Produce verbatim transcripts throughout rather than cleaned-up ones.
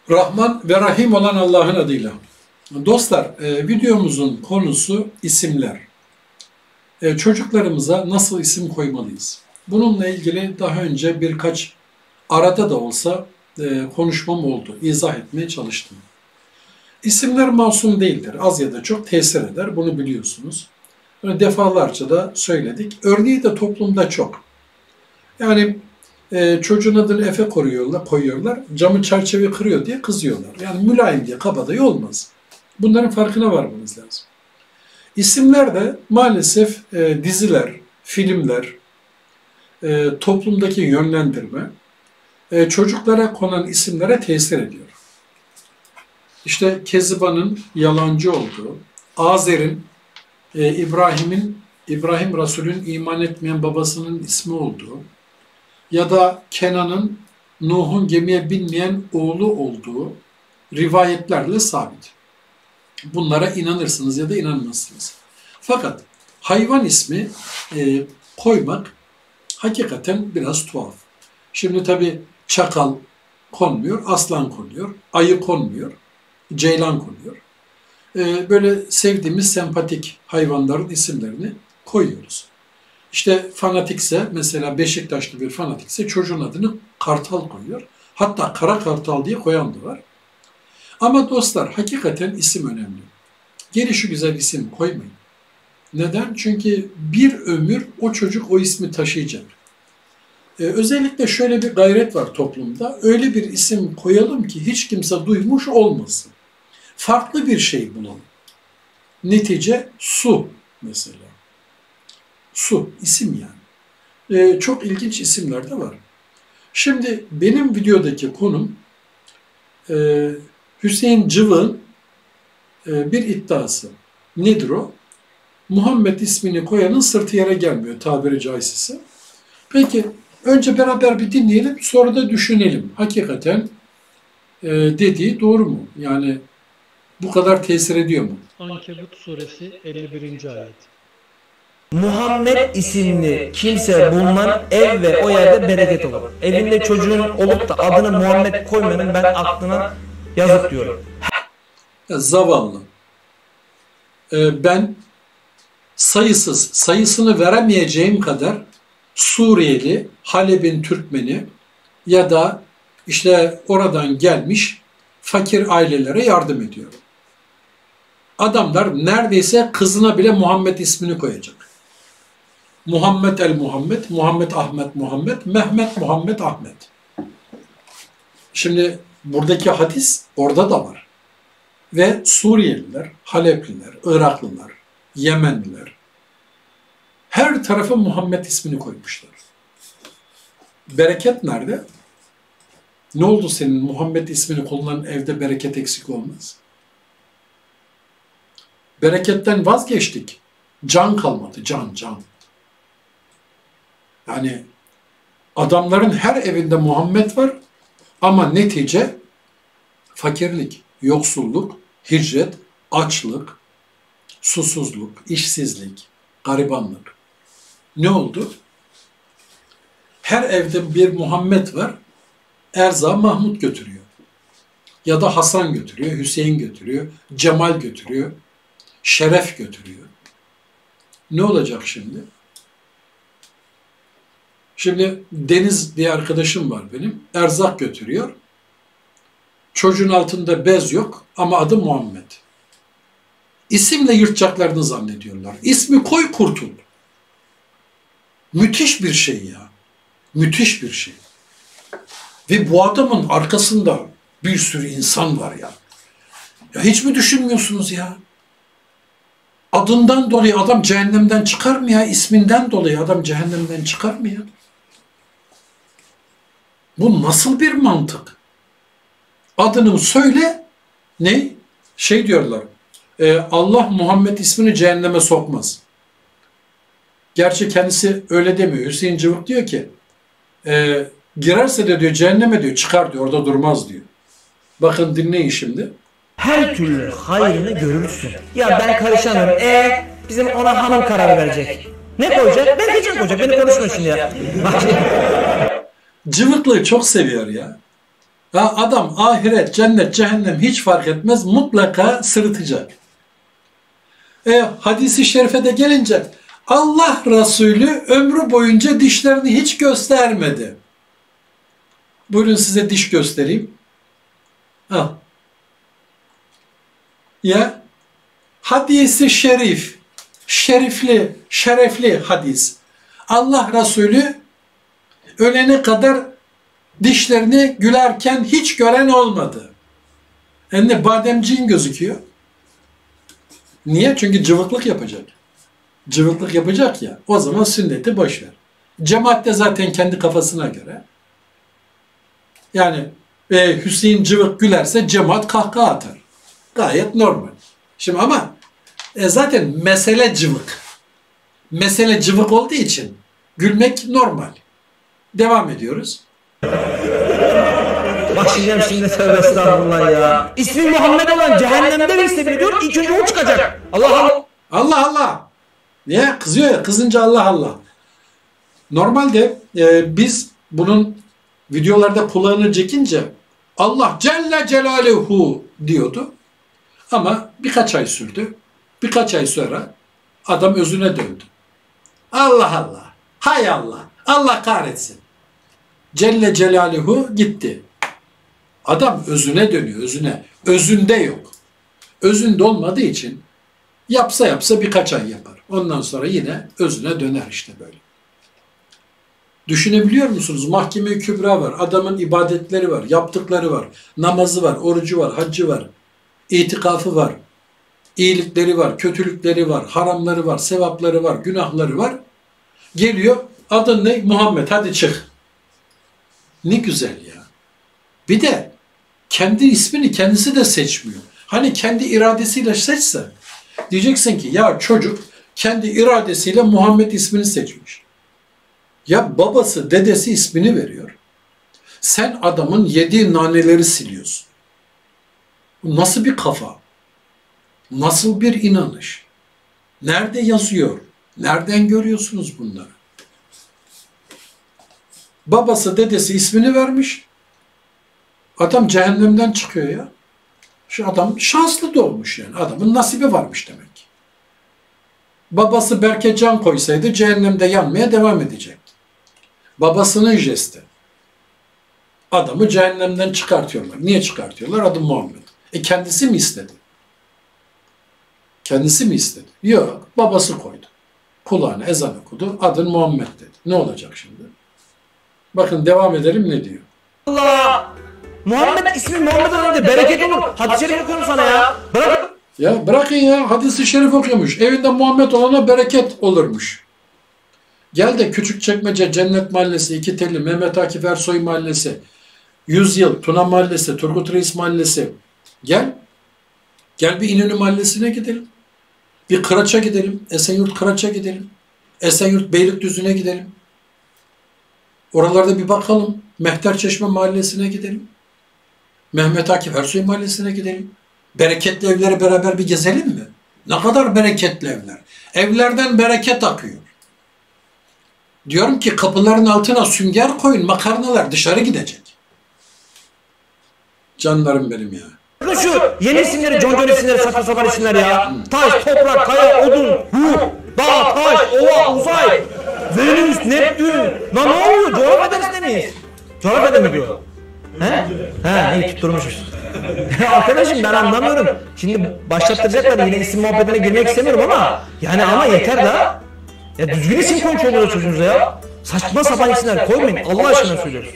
Rahman ve Rahim olan Allah'ın adıyla. Dostlar, e, videomuzun konusu isimler. E, çocuklarımıza nasıl isim koymalıyız? Bununla ilgili daha önce birkaç arada da olsa e, konuşmam oldu. İzah etmeye çalıştım. İsimler masum değildir. Az ya da çok tesir eder. Bunu biliyorsunuz. Böyle defalarca da söyledik. Örneği de toplumda çok. Yani e, çocuğun adını Efe koyuyorlar, koyuyorlar. Camı çerçeve kırıyor diye kızıyorlar. Yani mülayim diye kabadayı olmaz. Bunların farkına varmamız lazım. İsimler de maalesef e, diziler, filmler, e, toplumdaki yönlendirme e, çocuklara konan isimlere tesir ediyor. İşte Kezban'ın yalancı olduğu, Azer'in e, İbrahim'in İbrahim Resul'ün iman etmeyen babasının ismi olduğu ya da Kenan'ın Nuh'un gemiye binmeyen oğlu olduğu rivayetlerle sabit. Bunlara inanırsınız ya da inanmazsınız. Fakat hayvan ismi e, koymak hakikaten biraz tuhaf. Şimdi tabii çakal konmuyor, aslan konuyor, ayı konmuyor, ceylan konuyor. E, böyle sevdiğimiz sempatik hayvanların isimlerini koyuyoruz. İşte fanatikse, mesela Beşiktaşlı bir fanatikse çocuğun adını Kartal koyuyor. Hatta Kara Kartal diye koyan da var. Ama dostlar, hakikaten isim önemli. Gelişi güzel isim koymayın. Neden? Çünkü bir ömür o çocuk o ismi taşıyacak. Ee, özellikle şöyle bir gayret var toplumda. Öyle bir isim koyalım ki hiç kimse duymuş olmasın. Farklı bir şey bulalım. Netice Su mesela. Su, isim yani. Ee, çok ilginç isimler de var. Şimdi benim videodaki konum e, Hüseyin Cıvık'ın e, bir iddiası. Nedir o? Muhammed ismini koyanın sırtı yere gelmiyor tabiri caizse. Peki önce beraber bir dinleyelim, sonra da düşünelim. Hakikaten e, dediği doğru mu? Yani bu kadar tesir ediyor mu? Ankebut suresi elli birinci ayet. Muhammed isimli kimse bulunan ev ve o yerde bereket olur. Evinde çocuğun olup da adını Muhammed koymanın ben aklına yazık diyorum. Ya, zavallı. Ee, ben sayısız, sayısını veremeyeceğim kadar Suriyeli, Halep'in Türkmeni ya da işte oradan gelmiş fakir ailelere yardım ediyorum. Adamlar neredeyse kızına bile Muhammed ismini koyacak. Muhammed el Muhammed, Muhammed Ahmet Muhammed, Mehmet Muhammed Ahmet. Şimdi buradaki hadis orada da var. Ve Suriyeliler, Halepliler, Iraklılar, Yemenliler her tarafa Muhammed ismini koymuşlar. Bereket nerede? Ne oldu senin Muhammed ismini konulan evde bereket eksik olmaz? Bereketten vazgeçtik. Can kalmadı, can, can. Yani adamların her evinde Muhammed var ama netice fakirlik, yoksulluk, hicret, açlık, susuzluk, işsizlik, garibanlık. Ne oldu? Her evde bir Muhammed var, erzağı Mahmut götürüyor. Ya da Hasan götürüyor, Hüseyin götürüyor, Cemal götürüyor, Şeref götürüyor. Ne olacak şimdi? Şimdi Deniz diye arkadaşım var benim, erzak götürüyor. Çocuğun altında bez yok ama adı Muhammed. İsimle yırtacaklarını zannediyorlar. İsmi koy kurtul. Müthiş bir şey ya. Müthiş bir şey. Ve bu adamın arkasında bir sürü insan var ya. Ya hiç mi düşünmüyorsunuz ya? Adından dolayı adam cehennemden çıkar mı ya? İsminden dolayı adam cehennemden çıkar mı ya? Bu nasıl bir mantık? Adını söyle, ne? Şey diyorlar, e, Allah Muhammed ismini cehenneme sokmaz. Gerçi kendisi öyle demiyor. Hüseyin Cıvık diyor ki, e, girerse de diyor cehenneme diyor, çıkar diyor, orada durmaz diyor. Bakın dinleyin şimdi. Her türlü hayrını görürsün. Ya ben karışamıyorum. E bizim ona hanım karar verecek. Ne koyacak? Ben geçen koyacak. Beni konuşma şimdi ya. Cıvıklığı çok seviyor ya. Ha, adam ahiret, cennet, cehennem hiç fark etmez. Mutlaka sırıtacak. E, hadisi şerife de gelince Allah Resulü ömrü boyunca dişlerini hiç göstermedi. Buyurun size diş göstereyim. Al. Ya hadisi şerif, şerifli, şerefli hadis. Allah Resulü ölene kadar dişlerini gülerken hiç gören olmadı. Hem de bademciğin gözüküyor. Niye? Çünkü cıvıklık yapacak. Cıvıklık yapacak ya. O zaman sünneti boş ver. Cemaat de zaten kendi kafasına göre. Yani e, Hüseyin cıvık gülerse cemaat kahkaha atar. Gayet normal. Şimdi ama e, zaten mesele cıvık. Mesele cıvık olduğu için gülmek normal. Devam ediyoruz. Başlayacağım şimdi, tövbe estağfurullah ya. İsmi Muhammed olan cehennemde verirse bile diyor ilk önce o çıkacak. Allah Allah. Allah Allah. Niye? Kızıyor ya. Kızınca Allah Allah. Normalde e, biz bunun videolarda kulağını çekince Allah Celle Celaluhu diyordu. Ama birkaç ay sürdü. Birkaç ay sonra adam özüne döndü. Allah Allah. Hay Allah. Allah kahretsin. Celle Celaluhu gitti. Adam özüne dönüyor, özüne. Özünde yok. Özünde olmadığı için yapsa yapsa birkaç ay yapar. Ondan sonra yine özüne döner işte böyle. Düşünebiliyor musunuz? Mahkeme-i Kübra var. Adamın ibadetleri var, yaptıkları var. Namazı var, orucu var, haccı var. İtikafı var. İyilikleri var, kötülükleri var, haramları var, sevapları var, günahları var. Geliyor, adın ne? Muhammed, hadi çık. Ne güzel ya. Bir de kendi ismini kendisi de seçmiyor. Hani kendi iradesiyle seçse, diyeceksin ki ya çocuk kendi iradesiyle Muhammed ismini seçmiş. Ya babası, dedesi ismini veriyor. Sen adamın yediği naneleri siliyorsun. Bu nasıl bir kafa? Nasıl bir inanış? Nerede yazıyor? Nereden görüyorsunuz bunları? Babası, dedesi ismini vermiş. Adam cehennemden çıkıyor ya. Şu adam şanslı doğmuş yani. Adamın nasibi varmış demek. Babası Berkecan koysaydı cehennemde yanmaya devam edecekti. Babasının jesti. Adamı cehennemden çıkartıyorlar. Niye çıkartıyorlar? Adı Muhammed. E kendisi mi istedi? Kendisi mi istedi? Yok. Babası koydu. Kulağına ezan okudu. Adın Muhammed dedi. Ne olacak şimdi? Bakın devam edelim ne diyor? Allah. Muhammed ismi Muhammed olunca bereket olur. Hadis-i şerif okuyorum sana ya. Bırak. Ya bırakın ya, hadis-i şerif okuyormuş. Evinde Muhammed olana bereket olurmuş. Gel de Küçükçekmece Cennet Mahallesi, İkitelli, Mehmet Akif Ersoy Mahallesi, Yüzyıl, Tuna Mahallesi, Turgut Reis Mahallesi. Gel. Gel bir İnönü Mahallesi'ne gidelim. Bir Kıraç'a gidelim. Esenyurt Kıraç'a gidelim. Esenyurt Beylikdüzü'ne gidelim. Oralarda bir bakalım. Mehterçeşme Mahallesi'ne gidelim. Mehmet Akif Ersoy Mahallesi'ne gidelim. Bereketli evleri beraber bir gezelim mi? Ne kadar bereketli evler. Evlerden bereket akıyor. Diyorum ki kapıların altına sünger koyun, makarnalar dışarı gidecek. Canlarım benim ya. Şu yeni isimleri, John John isimleri, saçma sapan isimler ya. Taş, toprak, kaya, odun, ruh, dağ, taş, ova, uzay, Venüs, Neptün. Lan ne oluyor? Coğrafya dersinde miyiz? Coğrafyada mı diyor? He? He, iyi tutturmuşuz. Arkadaşım ben anlamıyorum. Şimdi başlattıracaklar, yine isim muhabbetine girmek istemiyorum ama yani ama yeter da. Ya düzgün isim koyun çoluğuna çocuğunuza ya. Saçma sapan isimler koymayın. Allah aşkına söylüyorum.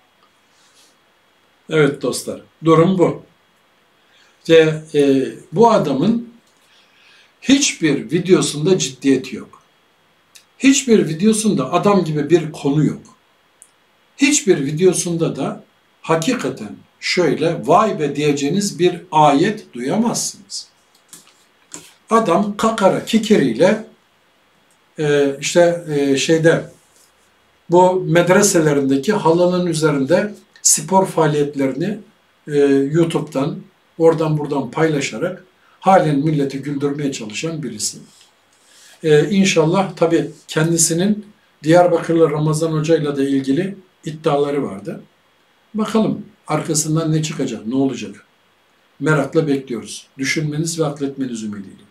Evet dostlar, durum bu. İşte, e, bu adamın hiçbir videosunda ciddiyeti yok. Hiçbir videosunda adam gibi bir konu yok. Hiçbir videosunda da hakikaten şöyle vay be diyeceğiniz bir ayet duyamazsınız. Adam kakara kikiriyle e, işte e, şeyde bu medreselerindeki halının üzerinde spor faaliyetlerini e, YouTube'dan oradan buradan paylaşarak halen milleti güldürmeye çalışan birisi. Ee, İnşallah tabii kendisinin Diyarbakırlı Ramazan Hoca ile de ilgili iddiaları vardı. Bakalım Arkasından ne çıkacak, ne olacak? Merakla bekliyoruz. Düşünmeniz ve akletmeniz ümidiyle.